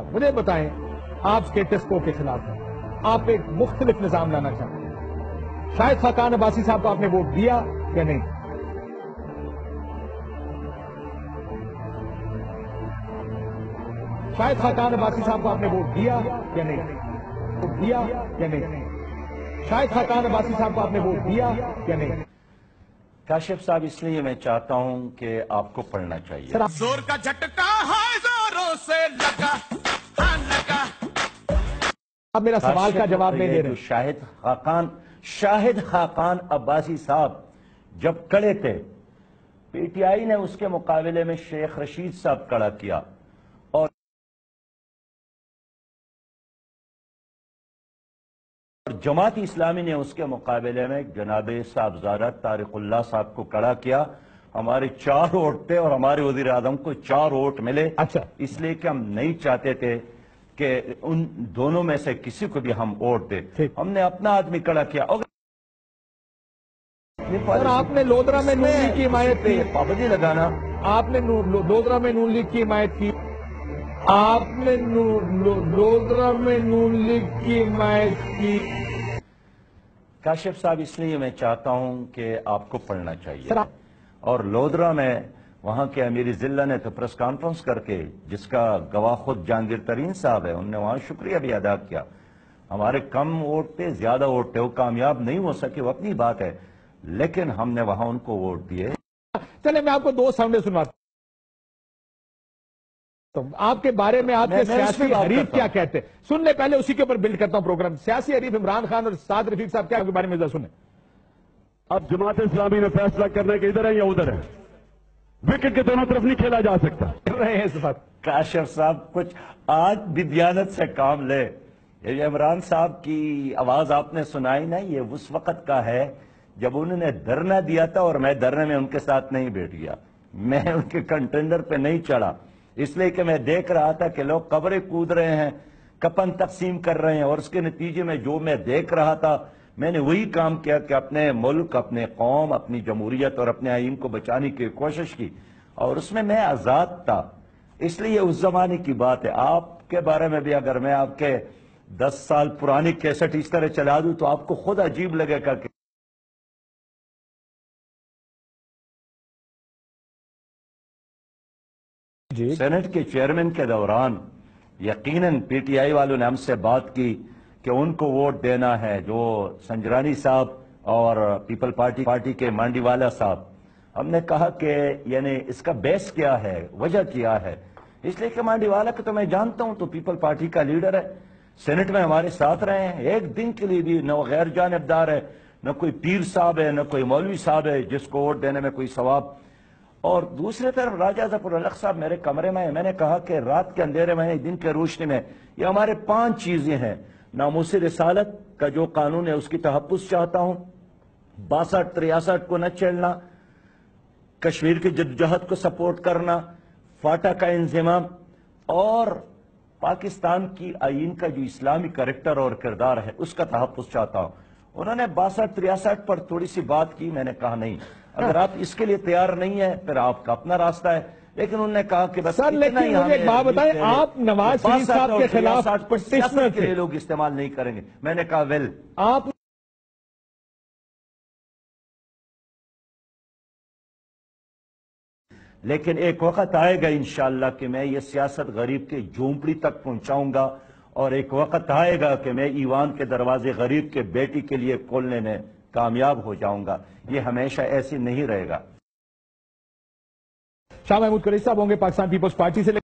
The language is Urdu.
مجھے بتائیں، آپ اسٹیٹس کو کے خلاف ہیں، آپ ایک مختلف نظام لانا چاہتے ہیں، شاہد خاقان عباسی صاحب کو آپ نے ووٹ دیا یا نہیں؟ شاہد خاقان عباسی صاحب کو آپ نے ووٹ دیا یا نہیں؟ ووٹ دیا یا نہیں؟ شاہد خاقان عباسی صاحب کو آپ نے ووٹ دیا یا نہیں؟ کاشف صاحب، اس لیے میں چاہتا ہوں کہ آپ کو پڑھنا چاہیے۔ زور کا جھٹکا ہے زوروں سے لگا لگا۔ اب میرا سوال کا جواب نہیں دے رہے۔ شاہد خاقان عباسی صاحب جب کڑے تھے، پی ٹی آئی نے اس کے مقابلے میں شیخ رشید صاحب کڑا کیا، اور جماعت اسلامی نے اس کے مقابلے میں جناب صاحبزادہ طارق اللہ صاحب کو کڑا کیا۔ ہمارے 4 ووٹ تھے اور ہمارے وزیر اعظم کو 4 ووٹ ملے۔ اچھا، اس لیے کہ ہم نہیں چاہتے تھے کہ ان دونوں میں سے کسی کو بھی ہم ووٹ دیں، ہم نے اپنا آدمی کڑا کیا۔ اور آپ نے لودرا میں نون لیگ کی حمایت کی، پابندی لگانا، آپ نے لودرا میں نون لیگ کی حمایت کی، آپ نے لودرا میں نون لیگ کی حمایت کی۔ کاشف صاحب، اس لیے میں چاہتا ہوں کہ آپ کو پڑھنا چاہیے۔ اور لودرا میں وہاں کے امیر ضلع نے تو پریس کانفرنس کر کے، جس کا گواہ خود جہانگیر ترین صاحب ہے، انہوں نے وہاں شکریہ بھی ادا کیا۔ ہمارے کم ووٹ تھے، زیادہ ووٹ تھے، وہ کامیاب نہیں ہو سکے، وہ اپنی بات ہے، لیکن ہم نے وہاں ان کو ووٹ دیے۔ چلے میں آپ کو 2 ساؤنڈیں سنواتا ہوں، آپ کے بارے میں آپ کے سیاسی حریف کیا کہتے ہیں، سن لے، پہلے اسی کے اوپر بلڈ کرتا ہوں پروگرام۔ سیاسی حریف عمران خان اور سعد رفیق صاحب کیا کے بارے میں ذرا سنیں۔ اب جماعت اسلامی نے فیصلہ کرنا کہ ادھر ہے یا ادھر ہے، وکٹ کے دونوں طرف نہیں کھیلا جا سکتا۔ رہے ہیں اس وقت کاشف صاحب، کچھ آج بھی دیانت سے کام لے۔ یہ عمران صاحب کی آواز آپ نے سنائی نا، یہ اس وقت کا ہے جب انہوں نے دھرنا دیا تھا اور میں دھرنے میں ان کے ساتھ نہیں بیٹھ گیا، میں ان کے کنٹینڈر پہ نہیں چڑھا، اس لیے کہ میں دیکھ رہا تھا کہ لوگ قبریں کود رہے ہیں، کفن تقسیم کر رہے ہیں، اور اس کے نتیجے میں جو میں دیکھ رہا تھا، میں نے وہی کام کیا کہ اپنے ملک، اپنے قوم، اپنی جمہوریت اور اپنے آئین کو بچانے کی کوشش کی، اور اس میں آزاد تھا۔ اس لیے اس زمانے کی بات ہے۔ آپ کے بارے میں بھی اگر میں آپ کے 10 سال پرانی کیسٹ اس طرح چلا دوں تو آپ کو خود عجیب لگے گا کہ سینٹ کے چیئرمین کے دوران یقیناً پی ٹی آئی والوں نے ہم سے بات کی کہ ان کو ووٹ دینا ہے، جو سنجرانی صاحب اور پیپل پارٹی کے مانڈی والا صاحب۔ ہم نے کہا کہ یعنی اس کا بیس کیا ہے، وجہ کیا ہے، اس لیے کہ مانڈی والا کو تو میں جانتا ہوں، تو پیپل پارٹی کا لیڈر ہے، سینٹ میں ہمارے ساتھ رہے ہیں، ایک دن کے لیے بھی نہ وہ غیر جانبدار ہے، نہ کوئی پیر صاحب ہے، نہ کوئی مولوی صاحب ہے جس کو ووٹ دینے میں کوئی ثواب۔ اور دوسری طرف راجہ ظفر-ul-haq صاحب میرے کمرے میں ہیں، میں نے کہا کہ رات کے اندھیرے میں، دن کے روشنی میں، یہ ہمارے 5 چیزیں ہیں۔ ناموس رسالت کا جو قانون ہے اس کی تحفظ چاہتا ہوں، 62-63 کو نہ چھیڑنا، کشمیر کی جدوجہد کو سپورٹ کرنا، فاٹا کا انضمام، اور پاکستان کی آئین کا جو اسلامی کریکٹر اور کردار ہے اس کا تحفظ چاہتا ہوں۔ انہوں نے 62-63 پر تھوڑی سی بات کی، میں نے کہا نہیں، اگر آپ اس کے لیے تیار نہیں ہیں پھر آپ کا اپنا راستہ ہے، لیکن انہوں نے کہا کہ بس سر، لیکن مجھے ایک بات بتائیں، آپ نواز شریف صاحب کے خلاف پٹیشنر کے لیے لوگ استعمال نہیں کریں گے۔ میں نے کہا ویل، آپ لیکن ایک وقت آئے گا انشاءاللہ کہ میں یہ سیاست غریب کے جھونپڑی تک پہنچاؤں گا، اور ایک وقت آئے گا کہ میں ایوان کے دروازے غریب کے بیٹی کے لیے کھولنے میں کامیاب ہو جاؤں گا۔ یہ ہمیشہ ایسی نہیں رہے گا۔ شاہ محمود قریشی صاحب ہوں گے پاکستان پیپلز پارٹی سے۔